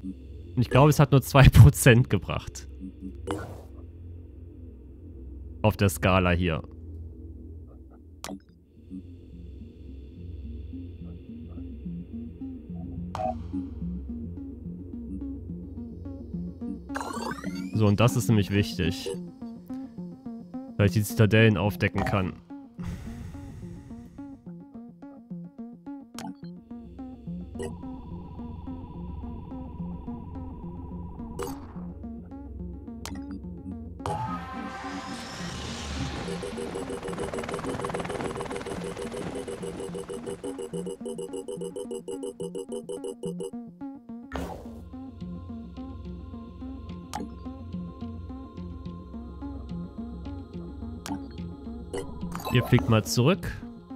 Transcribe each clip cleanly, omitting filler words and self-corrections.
Und ich glaube, es hat nur 2% gebracht. Auf der Skala hier. So, und das ist nämlich wichtig. Weil ich die Zitadellen aufdecken kann. Ihr fliegt mal zurück.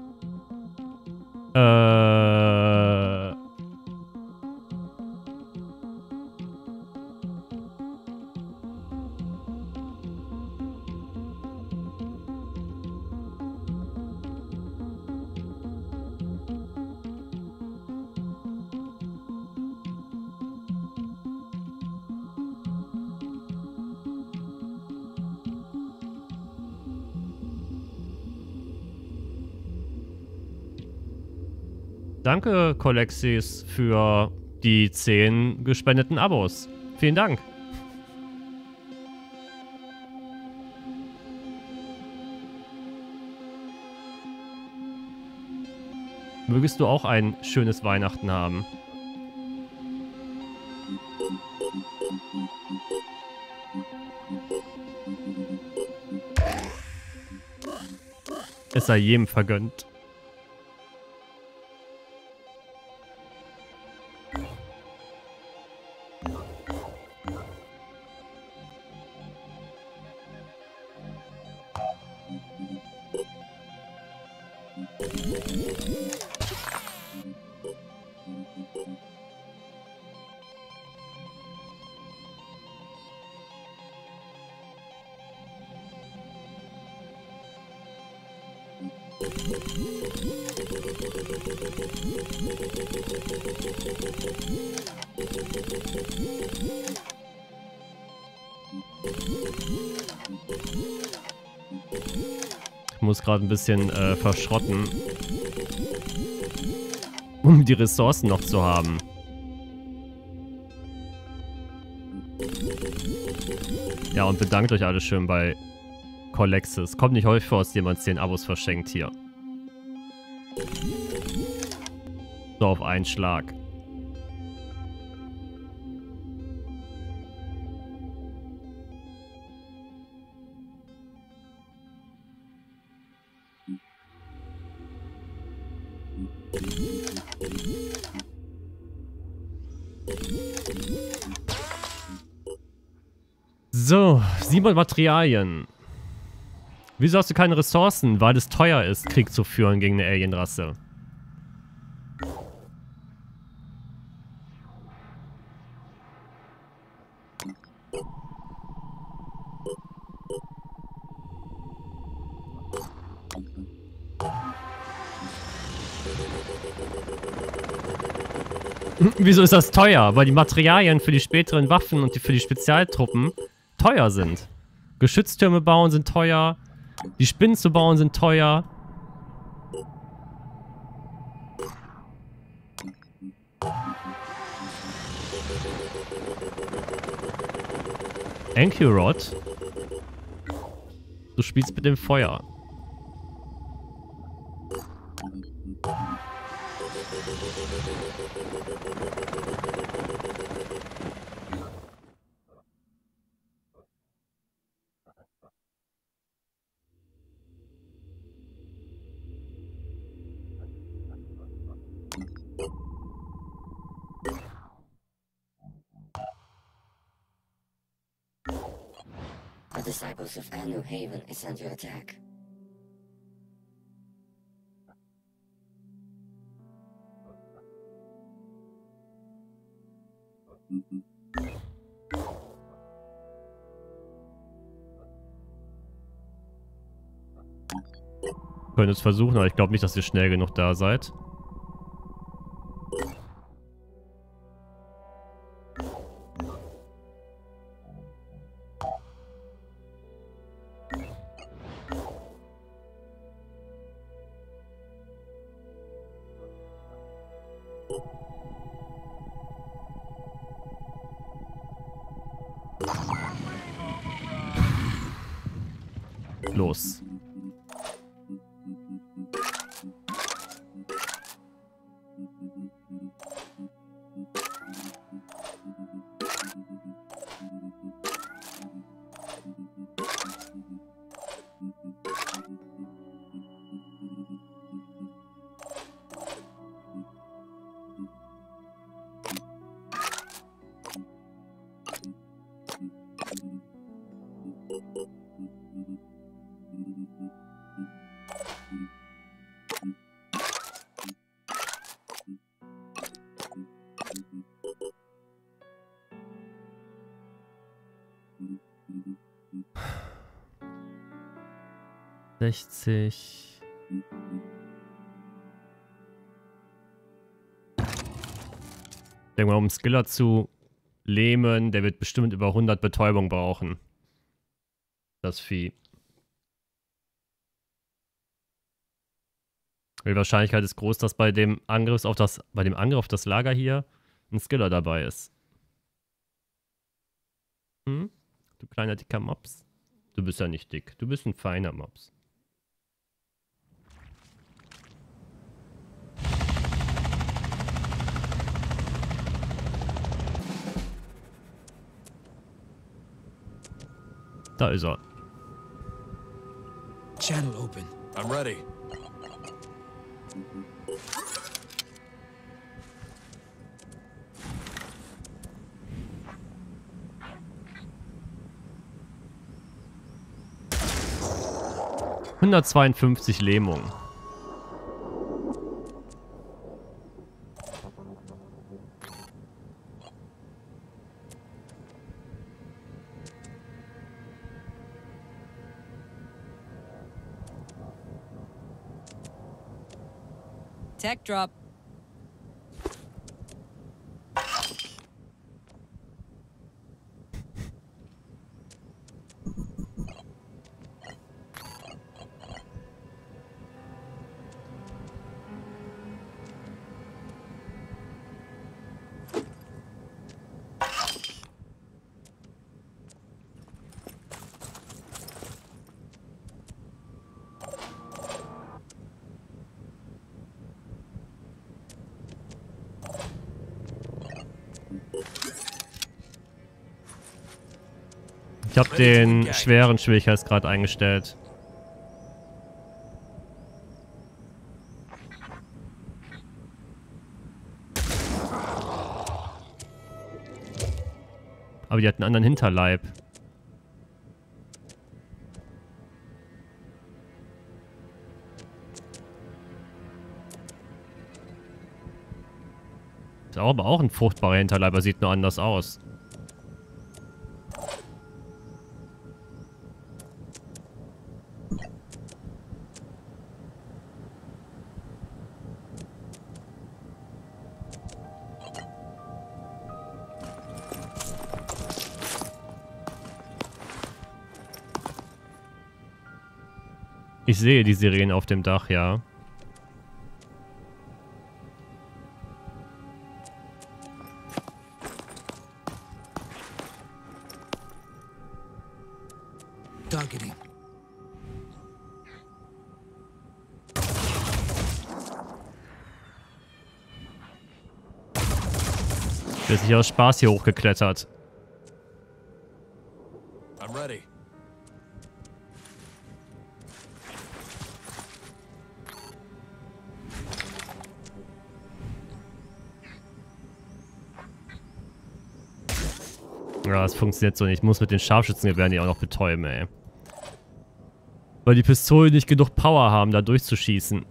Danke, Kolexis, für die 10 gespendeten Abos. Vielen Dank. Mögest du auch ein schönes Weihnachten haben. Es sei jedem vergönnt. Ich muss gerade ein bisschen verschrotten, um die Ressourcen noch zu haben. Ja, und bedankt euch alle schön bei Kolexis. Kommt nicht häufig vor, dass jemand 10 Abos verschenkt hier. So auf einen Schlag. So, 7 Materialien. Wieso hast du keine Ressourcen? Weil es teuer ist, Krieg zu führen gegen eine Alienrasse. Wieso ist das teuer? Weil die Materialien für die späteren Waffen und für die Spezialtruppen teuer sind. Geschütztürme bauen sind teuer. Die Spinnen zu bauen sind teuer. Anchorod? Du spielst mit dem Feuer. The disciples of Anu Haven is under attack. Wir können es versuchen, aber ich glaube nicht, dass ihr schnell genug da seid. Los. ...60... Ich denke mal, um Skiller zu lähmen, der wird bestimmt über 100 Betäubung brauchen. Das Vieh. Die Wahrscheinlichkeit ist groß, dass bei dem Angriff auf das Lager hier ein Skiller dabei ist. Hm? Du kleiner dicker Mops. Du bist ja nicht dick. Du bist ein feiner Mops. Da ist er. Channel open. I'm ready. ...152 Lähmung. Tech drop. Ich habe den schweren Schwierigkeitsgrad eingestellt. Aber die hat einen anderen Hinterleib. Ist aber auch ein fruchtbarer Hinterleib, er sieht nur anders aus. Ich sehe die Sirenen auf dem Dach, ja. Targeting. Der ist sich aus Spaß hier hochgeklettert. I'm ready. Ja, das funktioniert so nicht. Ich muss mit den Scharfschützengewehren die auch noch betäuben, ey. Weil die Pistolen nicht genug Power haben, da durchzuschießen.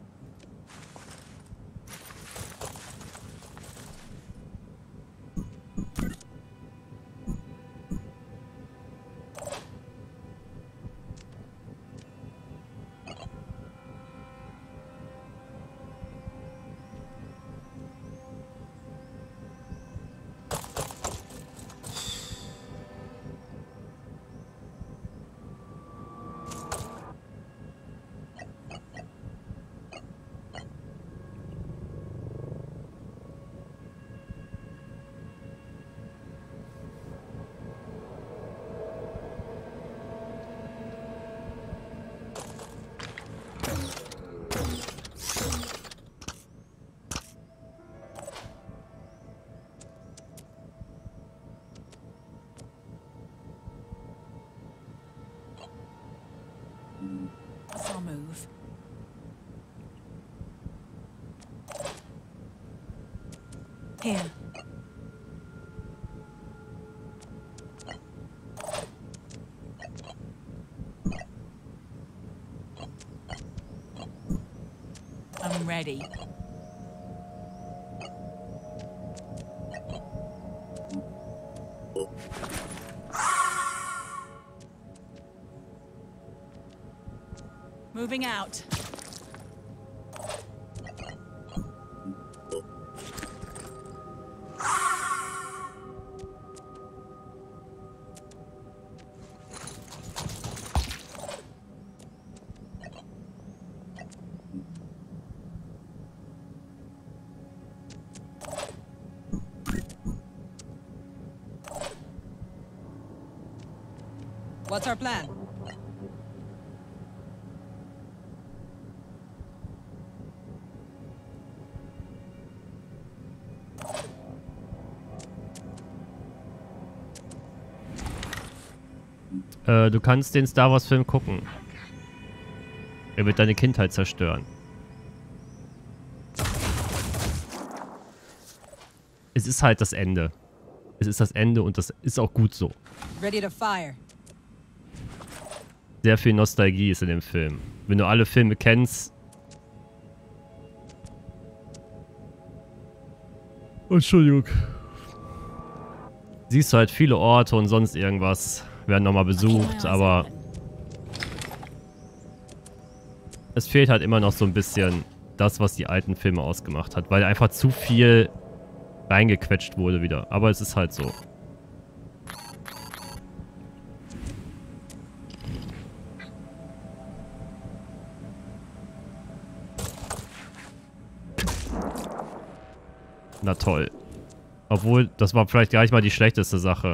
I'll move. Here. I'm ready. Moving out. What's our plan? Du kannst den Star Wars Film gucken. Er wird deine Kindheit zerstören. Es ist halt das Ende. Es ist das Ende und das ist auch gut so. Ready to fire. Sehr viel Nostalgie ist in dem Film. Wenn du alle Filme kennst... Entschuldigung. Siehst du halt viele Orte und sonst irgendwas. Werden nochmal besucht, aber... Es fehlt halt immer noch so ein bisschen das, was die alten Filme ausgemacht hat. Weil einfach zu viel reingequetscht wurde wieder. Aber es ist halt so. Na toll. Obwohl, das war vielleicht gar nicht mal die schlechteste Sache.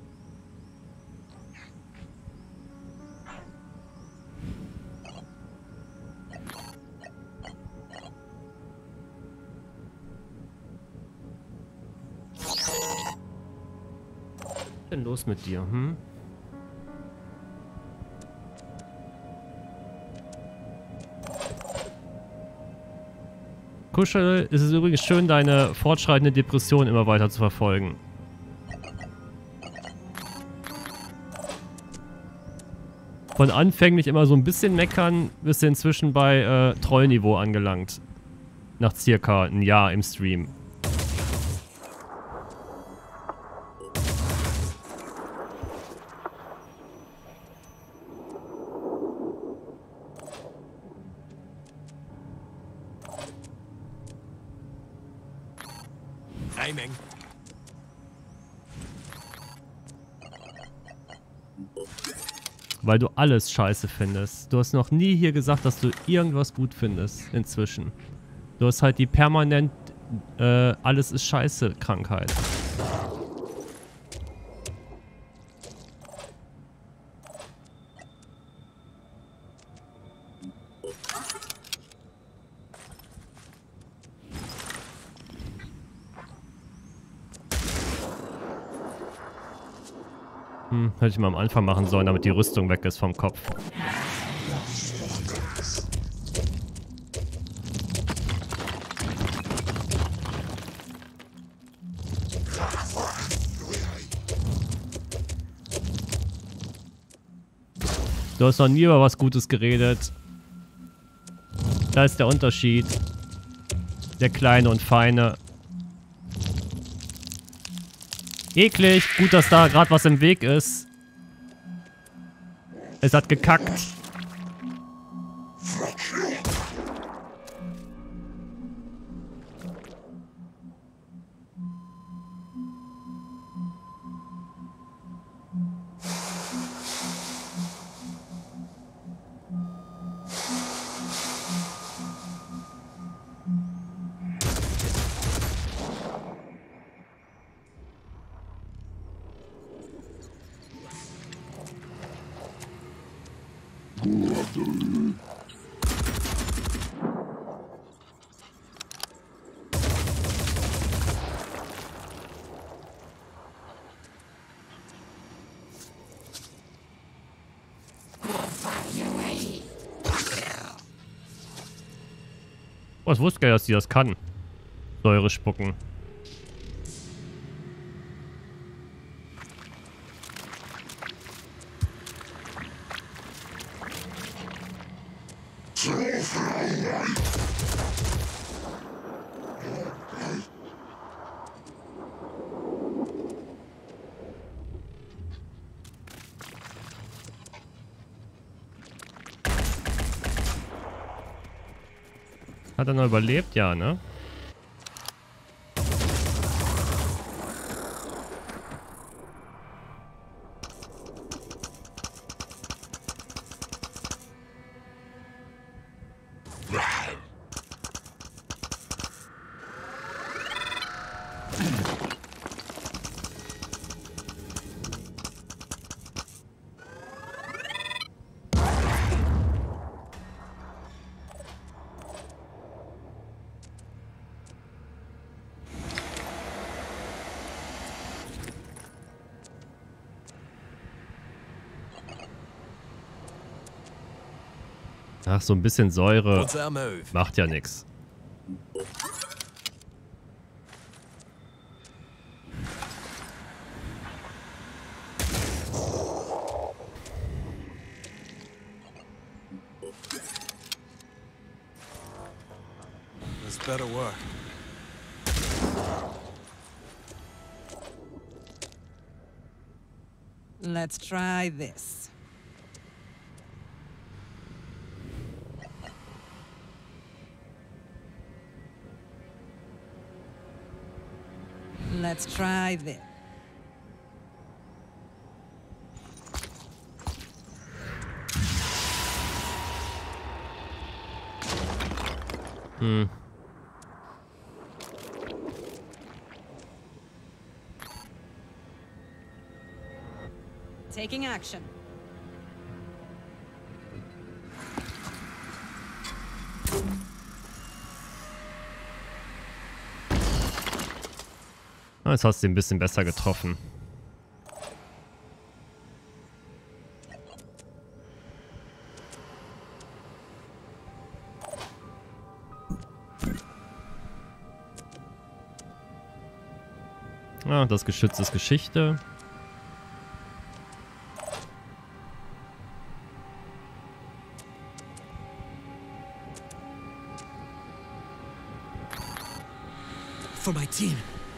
Was ist denn los mit dir, hm? Kuschel, ist es übrigens schön, deine fortschreitende Depression immer weiter zu verfolgen. Von anfänglich immer so ein bisschen meckern, bist du inzwischen bei Trollniveau angelangt. Nach circa einem Jahr im Stream. Aiming. Weil du alles scheiße findest. Du hast noch nie hier gesagt, dass du irgendwas gut findest inzwischen. Du hast halt die permanent alles ist scheiße Krankheit. Hätte ich mal am Anfang machen sollen, damit die Rüstung weg ist vom Kopf. Du hast noch nie über was Gutes geredet. Da ist der Unterschied. Der Kleine und Feine. Eklig. Gut, dass da gerade was im Weg ist. Es hat gekackt. ich wusste gar nicht, dass die das kann. Säure spucken. Hat er noch überlebt? Ja, ne? Ach, so ein bisschen Säure What's our move? macht ja nichts. This better work. Let's try this. Let's try this. Hm. Taking action. Ah, jetzt hast du ihn ein bisschen besser getroffen. Ah, das Geschütz ist Geschichte. For my team.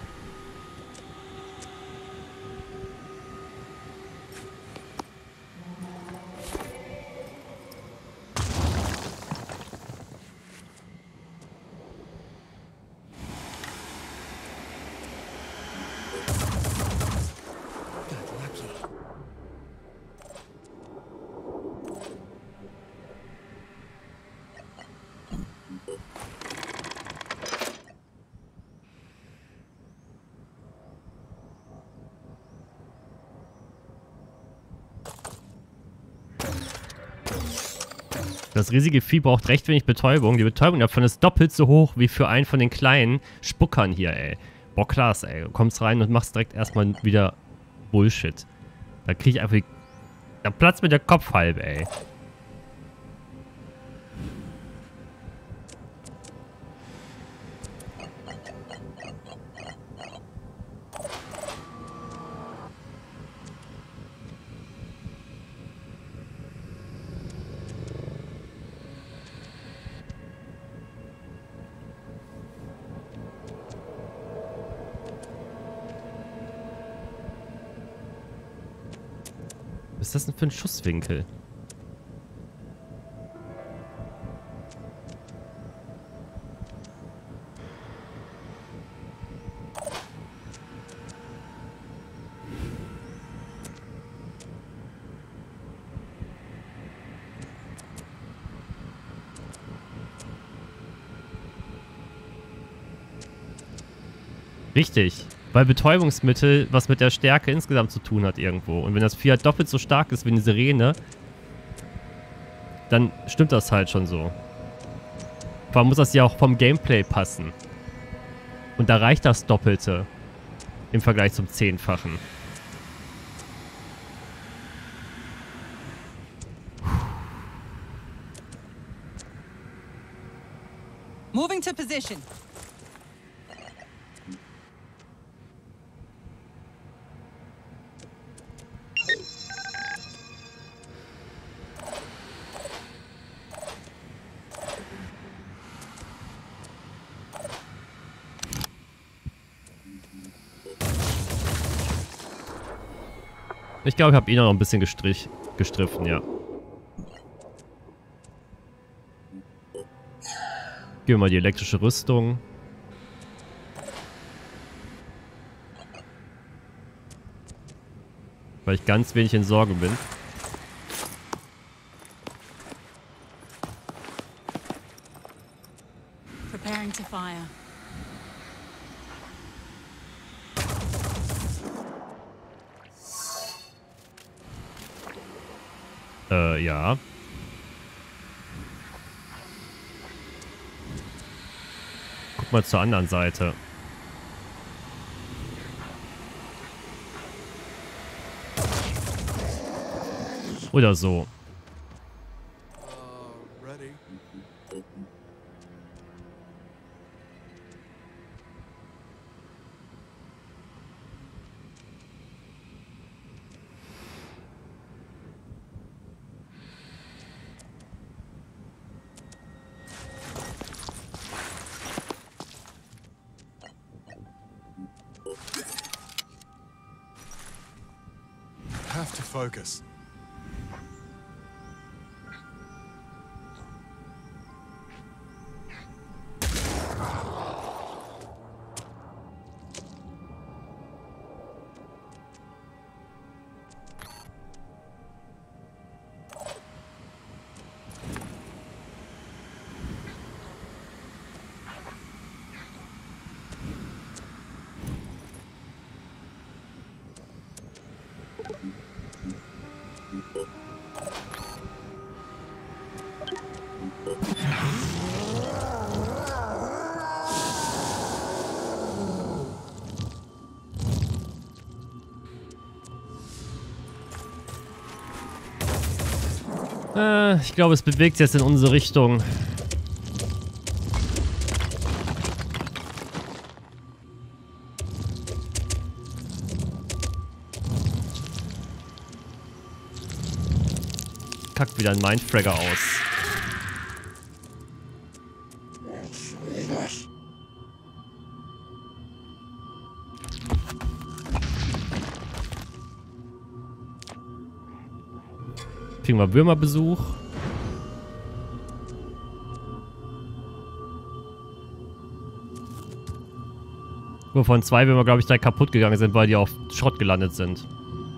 Got lucky. Das riesige Vieh braucht recht wenig Betäubung. Die Betäubung davon ist doppelt so hoch wie für einen von den kleinen Spuckern hier, ey. Boah, klasse, ey. Du kommst rein und machst direkt erstmal wieder Bullshit. Da krieg ich einfach... Da platzt mir der Kopf halb, ey. Was ist das denn für ein Schusswinkel? Richtig. Weil Betäubungsmittel was mit der Stärke insgesamt zu tun hat irgendwo. Und wenn das Vieh halt doppelt so stark ist wie eine Sirene, dann stimmt das halt schon so. Vor allem muss das ja auch vom Gameplay passen. Und da reicht das Doppelte im Vergleich zum Zehnfachen. Moving to position. Ich glaube, ich habe ihn noch ein bisschen gestriffen, ja. Geben wir mal die elektrische Rüstung. Weil ich ganz wenig in Sorge bin. Preparing to fire. Ja. Guck mal zur anderen Seite. Oder so. Ready. Have to focus. Ich glaube, es bewegt sich jetzt in unsere Richtung. Kackt wieder ein Mindfragger aus. Kriegen wir Würmerbesuch. Wovon 2 Würmer, glaube ich, direkt kaputt gegangen sind, weil die auf Schrott gelandet sind.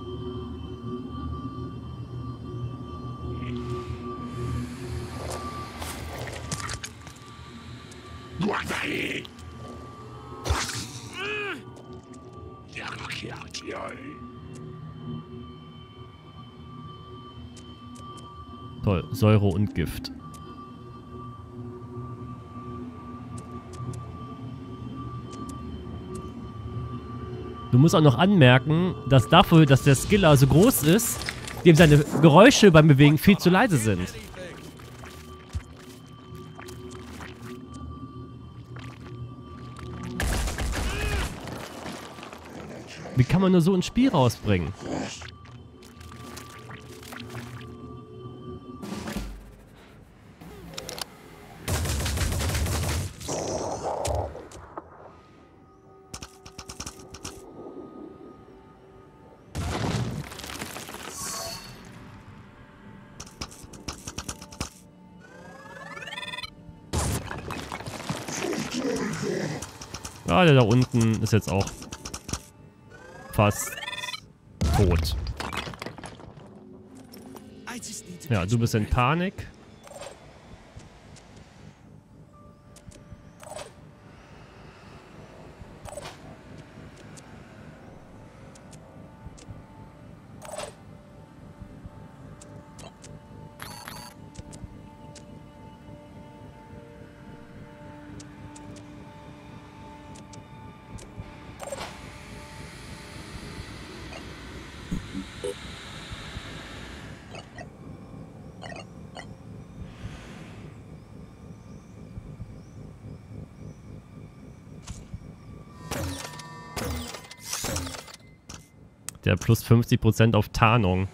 Toll, Säure und Gift. Du musst auch noch anmerken, dass dafür, dass der Skiller so groß ist, dem seine Geräusche beim Bewegen viel zu leise sind. Wie kann man nur so ein Spiel rausbringen? Ah, der da unten ist jetzt auch fast tot. Ja, du bist in Panik. Der plus 50% auf Tarnung.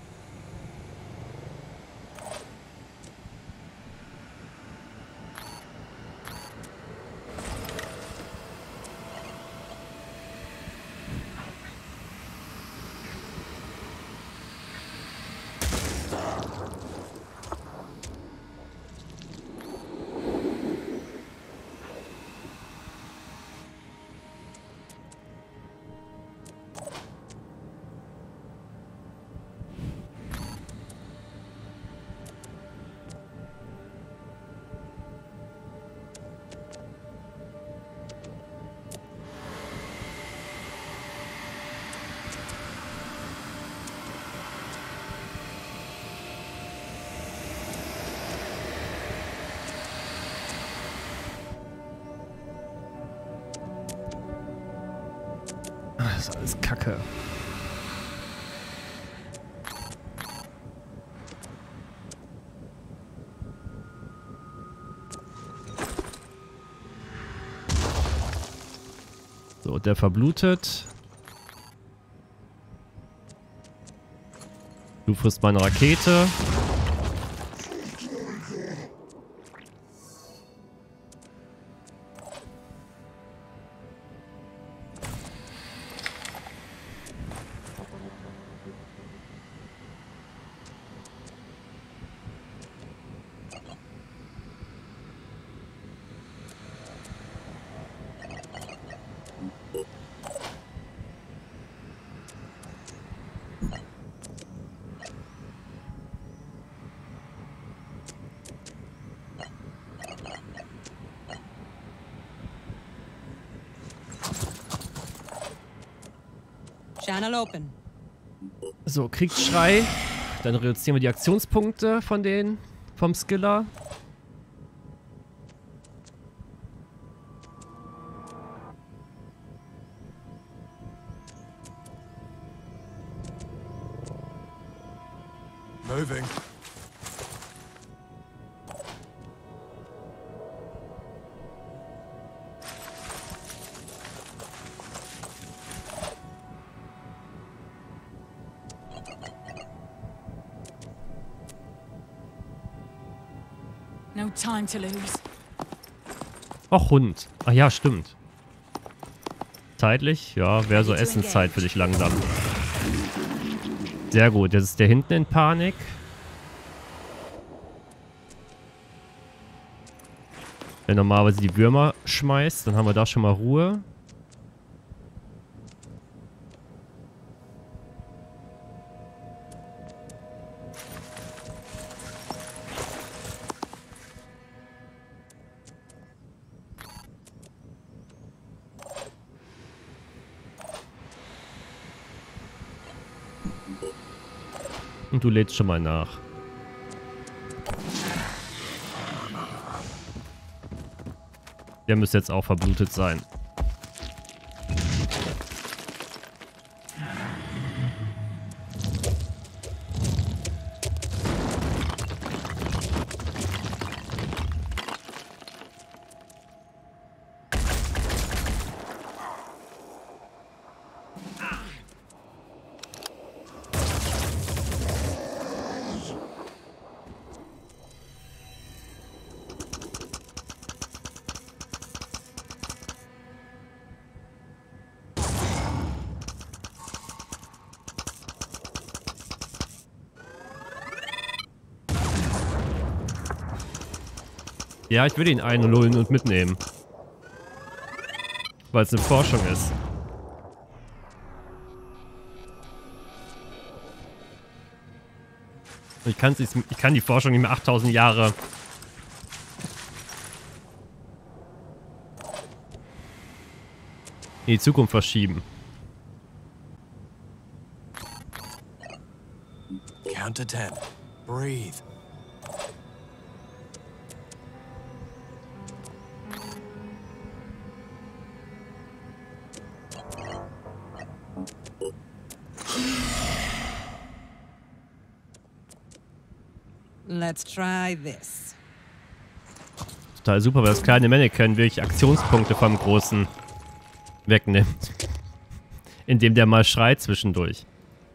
Das ist alles Kacke. So, der verblutet. Du frisst meine Rakete. Channel open. So, Kriegsschrei. Dann reduzieren wir die Aktionspunkte vom Skiller. Moving. No time to lose. Och, Hund. Ach ja, stimmt. Zeitlich? Ja, wäre so Essenszeit für dich langsam. Sehr gut. Jetzt ist der hinten in Panik. Wenn normalerweise die Würmer schmeißt, dann haben wir da schon mal Ruhe. Und du lädst schon mal nach. Der müsste jetzt auch verblutet sein. Ja, ich will ihn einlullen und mitnehmen. Weil es eine Forschung ist. Ich kann die Forschung nicht mehr 8000 Jahre in die Zukunft verschieben. Count to 10. Breathe. Let's try this. Total super, weil das kleine Mannequin wirklich Aktionspunkte vom Großen wegnimmt. Indem der mal schreit zwischendurch.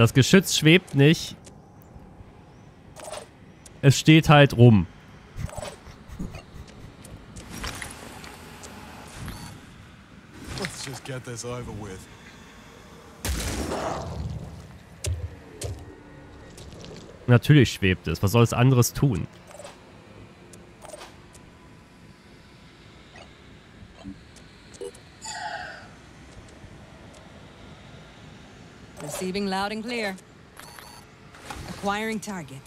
Das Geschütz schwebt nicht. Es steht halt rum. Let's just get this over with. Natürlich schwebt es. Was soll es anderes tun? Receiving loud and clear. Acquiring target.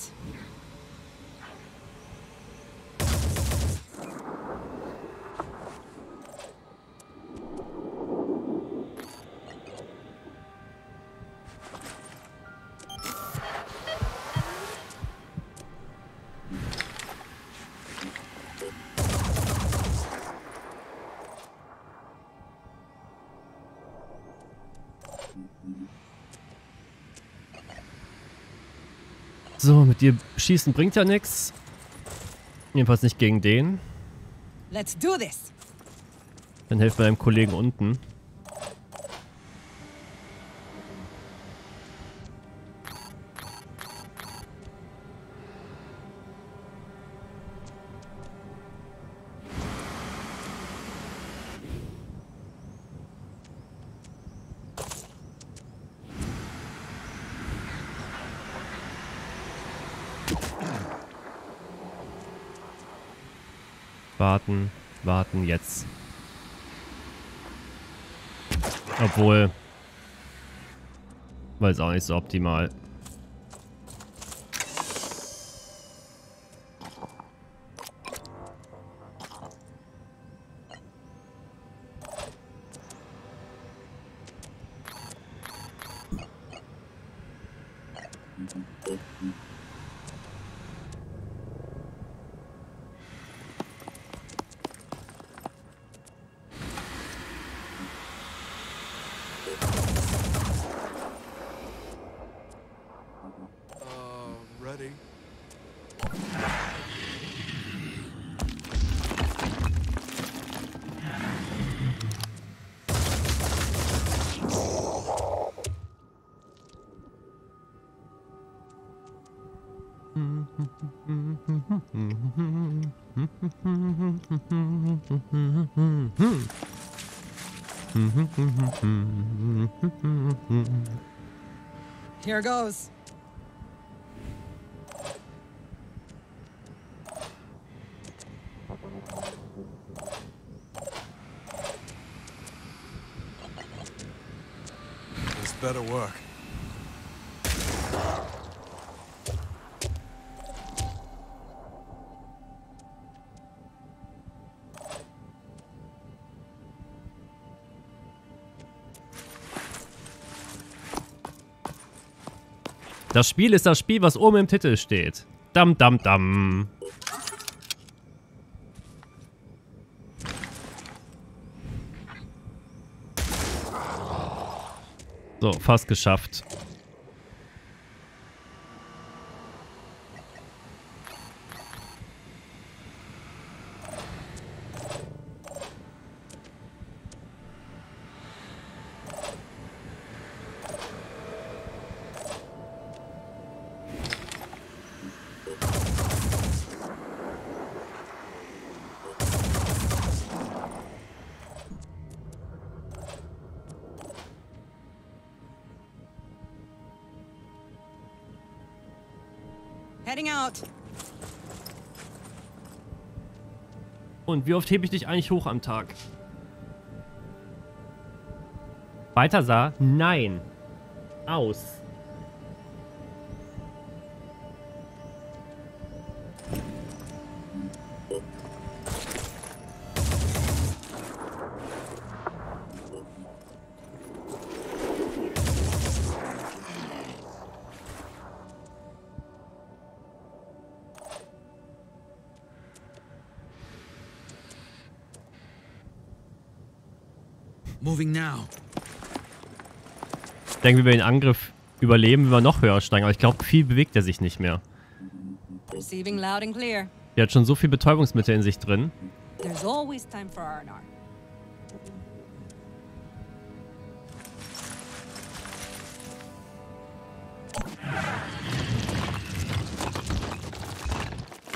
So, mit dir schießen bringt ja nichts. Jedenfalls nicht gegen den. Let's do this. Dann helft mir deinem Kollegen unten. Warten, warten, jetzt. Obwohl, weiß auch nicht so optimal. Ready? Here goes. This better work. Das Spiel ist das Spiel, was oben im Titel steht. Dam, dam, dam. So, fast geschafft. Heading out. Und wie oft hebe ich dich eigentlich hoch am Tag? Balthasar? Nein. Aus. Moving now. Ich denke, wie wir den Angriff überleben, wenn wir noch höher steigen. Aber ich glaube, viel bewegt er sich nicht mehr. Receiving loud and clear. Der hat schon so viel Betäubungsmittel in sich drin. There's always time for R&R.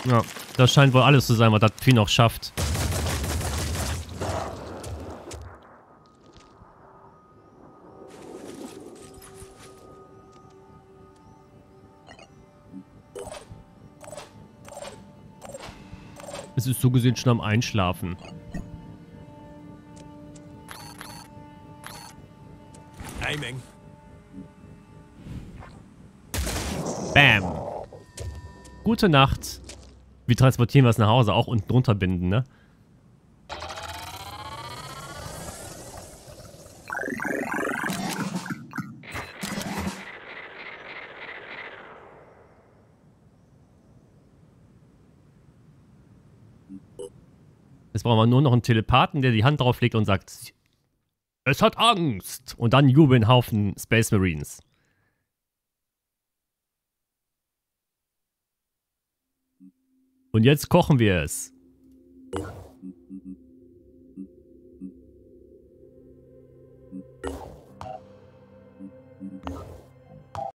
Ja, das scheint wohl alles zu sein, was das Vieh noch schafft. Es ist so gesehen schon am Einschlafen. Aiming. Bam. Gute Nacht. Wie transportieren wir es nach Hause? Auch unten drunter binden, ne? Jetzt brauchen wir nur noch einen Telepathen, der die Hand drauf legt und sagt, es hat Angst. Und dann jubeln Haufen Space Marines. Und jetzt kochen wir es.